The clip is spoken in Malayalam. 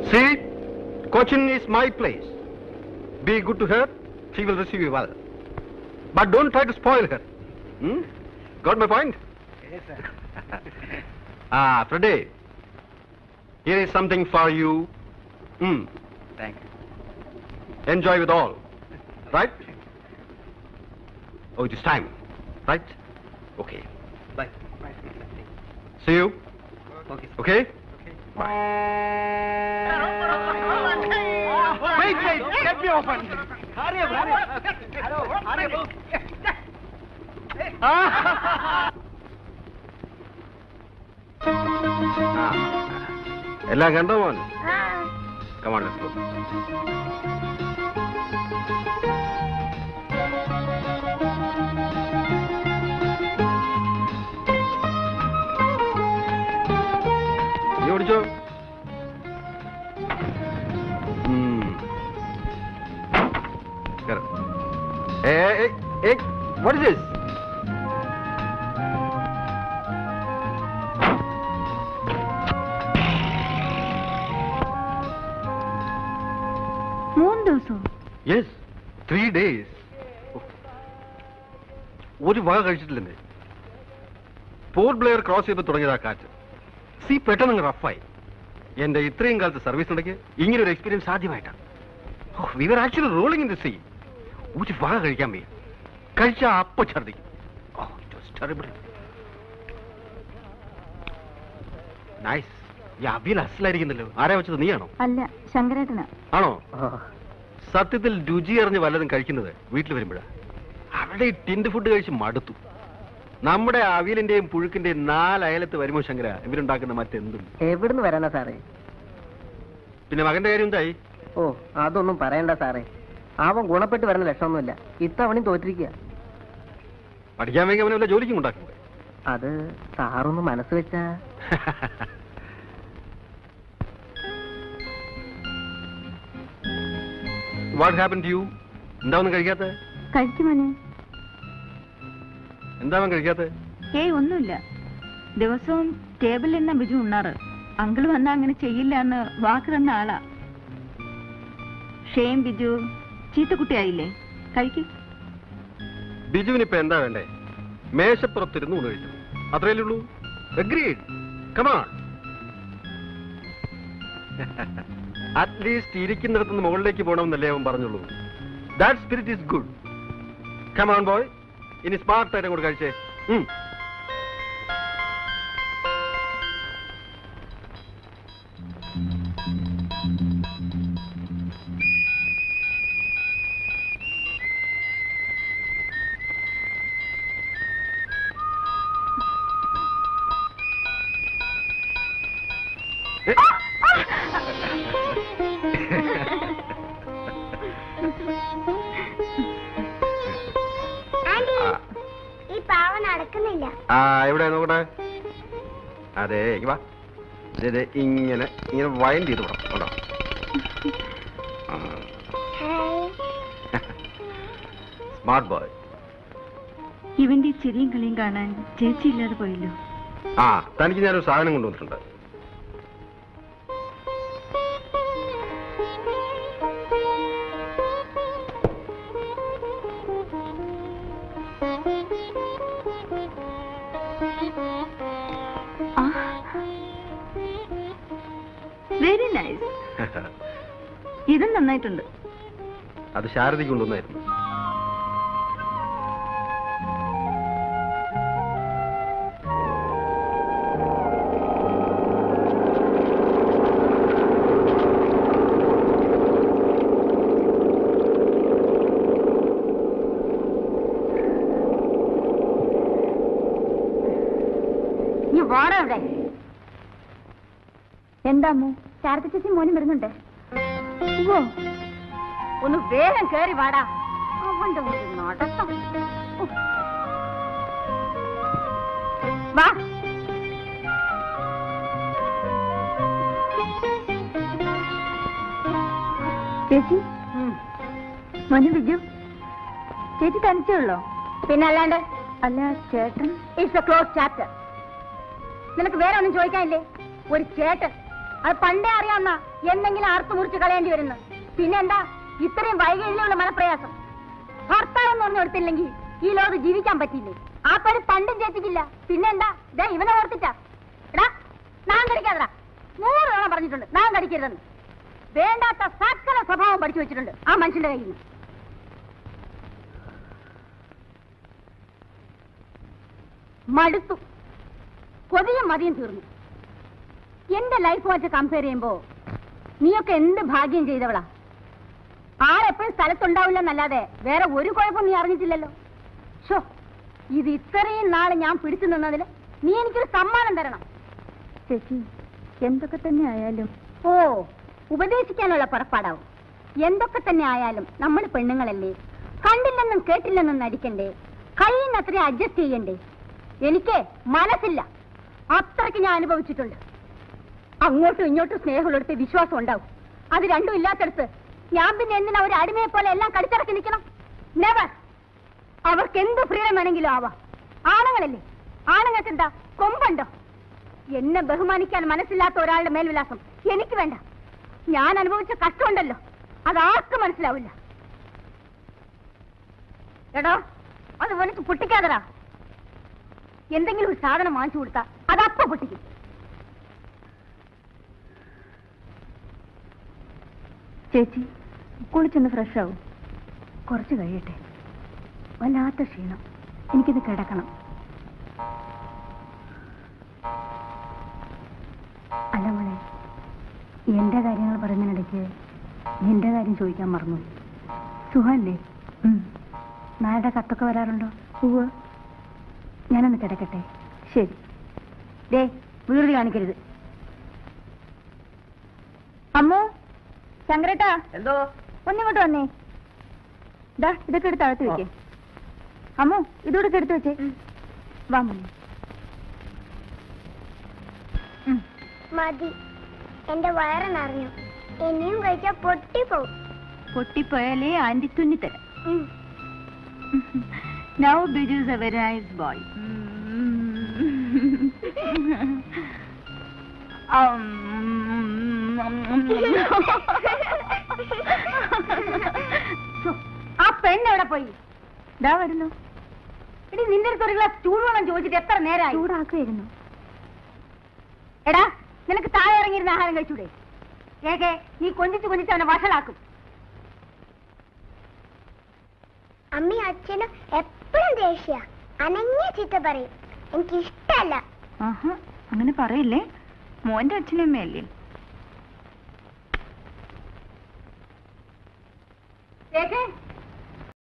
See, Cochin is my place. Be good to her, she will receive you well. But don't try to spoil her. Got my point? Yes, sir. Freddie, here is something for you. Thank you. Enjoy with all. Right? Oh, it is time. Right? Okay. Bye. Bye. See you. Okay. Okay? Bye. Wait. Let me open. Hurry up. എല്ലാം കണ്ടോ മോൻ? Come on, let's go. നീ ഓടിച്ചോ. Hey, what is this? Yes, 3 days. ഒരു വക കഴിച്ചിട്ടില്ലെന്നേ. പോർട്ട് ബ്ലെയർ ക്രോസ് ചെയ്ത് തുടങ്ങിയതാ കാറ്റ്. സീ പെട്ടെന്ന് റഫായി. എന്റെ ഇത്രയും കാലത്ത് സർവീസിനിടയ്ക്ക് ഇങ്ങനെ ഒരു എക്സ്പീരിയൻസ് ആദ്യമായിട്ടാണ്. We were actually rolling in the sea. ഒരു വക കഴിക്കാൻ വയ്യ. കഴിച്ചാ അപ്പ ഛർദിക്കും. It was terrible. നൈസ്. ഈ അവിയൽ അസലായിരിക്കുന്നല്ലോ. ആരാ വെച്ചത്, നീയാണോ? അല്ല, ശങ്കരേട്ടനാ. ആണോ? സത്യത്തിൽ രുചി അറിഞ്ഞ് വല്ലതും കഴിക്കുന്നത് വീട്ടിൽ വരുമ്പോഴാണ്. അവിടെ ഈ ടിൻഡ് ഫുഡ് കഴിച്ച് മടുത്തു. നമ്മുടെ അവിയലിന്റെയും പുഴുക്കിന്റെയും 4 അയലത്ത് വരുമോ ശങ്കര ഇവരുണ്ടാക്കുന്ന മറ്റെന്തും? എവിടുന്ന് വരാനാ സാറേ? പിന്നെ മകന്റെ കാര്യം എന്തായി? ഓ, അതൊന്നും പറയണ്ട സാറേ. അവൻ ഗുണപ്പെട്ട് വരുന്ന ലക്ഷണമൊന്നുമില്ല. ഇത്തവണയും തോറ്റിരിക്കുക. പഠിക്കാൻ വേണ്ടി അവനെ വല്ല ജോലിക്കും ഉണ്ടാക്കണ്ടേ? അത് സാറൊന്ന് മനസ്സ് വെച്ചാ. What happened to you? എന്താ ഒന്നും കഴിക്കാത്ത? കഴിക്കുമോനെ. എന്താ അവൻ കഴിക്കാത്ത? ഒന്നുമില്ല. ദിവസവും ടേബിളിൽ നിന്ന ബിജു ഉണ്ണാറ്. അങ്കിൾ വന്നാ അങ്ങനെ ചെയ്യില്ല എന്ന് വാക്ക് തന്ന ആളാ. ഷെയിം ബിജു, ചീത്തക്കുട്ടിയായില്ലേ? കഴിക്കും. ബിജുവിനിപ്പോ എന്താ വേണ്ടേ? മേശപ്പുറത്തിരുന്ന് ഊണ് കഴിച്ചു, അത്രയല്ലേ ഉള്ളൂ. Agreed. Come on. അറ്റ്ലീസ്റ്റ് ഇരിക്കുന്നിടത്തുനിന്ന് മുകളിലേക്ക് പോകണമെന്നല്ലേ അവൻ പറഞ്ഞുള്ളൂ. That spirit is good. Come on boy, ഇനി സ്മാർട്ടായിട്ട് അങ്ങോട്ട് കഴിച്ചേ. എവിടെ നോക്കട്ടെ? അതെ, വാ. ഇങ്ങനെ ഇങ്ങനെ വൈൻഡ് ചെയ്ത് വിടാം. Smart boy. ഇവന്റെ ചിരിയും കളിയും കാണാൻ ചേച്ചി ഇല്ലാതെ പോയല്ലോ. തനിക്ക് ഞാനൊരു സാധനം കൊണ്ടുവന്നിട്ടുണ്ട്. Very nice. ഇതും നന്നായിട്ടുണ്ട്. അത് ശാരദയ്ക്ക് കൊണ്ടുവന്നായിരുന്നു. എന്താ ശാരദ ചേച്ചി മോനും വരുന്നുണ്ട്. ഒന്ന് വേഗം കേറി വാടാ. അവന്റെ നടത്തം. വാ. ചേച്ചി, മോനും ബിജു, ചേച്ചി തനിച്ചേ ഉള്ളോ? പിന്നെ അല്ലാണ്ട്. അല്ല ചേട്ടൻ. It's a close chapter. നിനക്ക് വേറെ ഒന്നും ചോദിക്കാനില്ലേ? ഒരു ചേട്ടൻ അത് പണ്ടേ അറിയാവുന്ന എന്തെങ്കിലും ആർത്തു മുറിച്ച് കളയേണ്ടി വരുന്നു. പിന്നെന്താ ഇത്രയും വൈകല്യമുള്ള മനപ്രയാസം? ഭർത്താവെന്ന് പറഞ്ഞു കൊടുത്തില്ലെങ്കിൽ ഈ ലോകത്ത് ജീവിക്കാൻ പറ്റില്ലേ? ആ പണി പണ്ടും ചേച്ചിക്കില്ല. പിന്നെന്താ ഇതാ ഇവനെ ഓർത്തിട്ടാ? എടാ നാൻ കടിക്കാതടാ. 100 തവണ പറഞ്ഞിട്ടുണ്ട് നാൻ കടിക്കരുതെന്ന്. വേണ്ടാത്ത സകല സ്വഭാവം പഠിച്ചു വെച്ചിട്ടുണ്ട് ആ മനുഷ്യന്റെ കയ്യിൽ നിന്ന്. മടുത്തു. കൊതിയും മതിയും തീർന്നു. എന്റെ ലൈഫ് വെച്ച് കമ്പയർ ചെയ്യുമ്പോ നീയൊക്കെ എന്ത് ഭാഗ്യം ചെയ്തവളാ. ആരെപ്പോഴും സ്ഥലത്തുണ്ടാവില്ലെന്നല്ലാതെ വേറെ ഒരു കുഴപ്പം നീ അറിഞ്ഞിട്ടില്ലല്ലോ. ഷോ, ഇത് ഇത്രയും നാളെ ഞാൻ പിടിച്ചു നിന്നതില് നീ എനിക്കൊരു സമ്മാനം തരണം. ചേച്ചി, എന്തൊക്കെ തന്നെ ആയാലും. ഓ, ഉപദേശിക്കാനുള്ള പുറപ്പാടാവും. എന്തൊക്കെ തന്നെ ആയാലും നമ്മൾ പെണ്ണുങ്ങളല്ലേ, കണ്ടില്ലെന്നും കേട്ടില്ലെന്നും നടിക്കണ്ടേ, കഴിയുന്നത്ര അഡ്ജസ്റ്റ് ചെയ്യണ്ടേ. എനിക്ക് മനസ്സില്ല, അത്രയ്ക്ക് ഞാൻ അനുഭവിച്ചിട്ടുണ്ട്. അങ്ങോട്ടും ഇങ്ങോട്ടും സ്നേഹമുള്ളടുത്ത് വിശ്വാസം ഉണ്ടാവും. അത് രണ്ടും ഇല്ലാത്തടത്ത് ഞാൻ പിന്നെ എന്തിനാ ഒരു അടിമയെ പോലെ എല്ലാം കടിച്ചിറക്കി നിൽക്കണം? നെവർ. അവർക്ക് എന്ത് ഫ്രീഡം വേണമെങ്കിലും ആവാം. ആണുങ്ങളല്ലേ, ആണുങ്ങൾക്ക് എന്താ കൊമ്പുണ്ടോ? എന്നെ ബഹുമാനിക്കാൻ മനസ്സില്ലാത്ത ഒരാളുടെ മേൽവിലാസം എനിക്ക് വേണ്ട. ഞാൻ അനുഭവിച്ച കഷ്ടമുണ്ടല്ലോ, അതാർക്കും മനസ്സിലാവില്ല. എടോ, അത് എനിക്ക് പൊട്ടിക്കാതടാ. എന്തെങ്കിലും ഒരു സാധനം വാങ്ങിച്ചു കൊടുത്താ അതപ്പ പൊട്ടിക്കും. ചേച്ചി, കുളിച്ചൊന്ന് ഫ്രഷ് ആവും. കുറച്ച് കഴിയട്ടെ. വല്ലാത്ത ക്ഷീണം, എനിക്കിത് കിടക്കണം. അല്ല മോളെ, എന്റെ കാര്യങ്ങൾ പറയുന്നതിനിടയ്ക്ക് നിന്റെ കാര്യം ചോദിക്കാൻ മറന്നു. സുഖല്ലേ? നാളെ കത്തൊക്കെ വരാറുണ്ടോ? ഉവ്വ്. ഞാനൊന്ന് കിടക്കട്ടെ. ശരി. ദേ, വീട് കാണിക്കരുത്. അമ്മോ, ശങ്കരേട്ടാ, എന്തോ? ഒന്നിങ്ങോട്ട് വന്നേ. ദാ ഇതൊക്കെ എടുത്ത് അകത്ത് വെക്കേ. അമ്മോ, ഇതോടെ എടുത്ത് വെച്ചേ. വാ മോനെ. മതി, എന്റെ വയറ് നിറഞ്ഞു. ഇനിയും കഴിച്ചാ പൊട്ടിപ്പോവും. പൊട്ടിപ്പോയാലേ ആന്റി തുന്നിത്തരാം. Now Biju is a very nice boy. ആ പെണ്ണെവിടെ പോയി? ദാ വരുന്നു. എടി, നിന്റെ അടുത്ത് ഒരു ഗ്ലാസ് ചൂടുവെള്ളം ചോദിച്ചിട്ട് എത്ര നേരമായി? ചൂടാക്കുമായിരുന്നു. എടാ, നിനക്ക് താഴെ ഇറങ്ങിയിരുന്ന ആഹാരം കഴിച്ചൂടെ? ഏകെ നീ കൊഞ്ചിച്ച് കൊഞ്ചിച്ച് അവനെ വഷളാക്കും. അമ്മയും അച്ഛനും എപ്പോഴും ദേഷ്യ, അനങ്ങിയ ചീത്ത പറയും. എനിക്കിഷ്ടല്ല. ആഹാ, അങ്ങനെ പറയില്ലേ. മോന്റെ അച്ഛനും അമ്മയല്ലേ. ഏകെ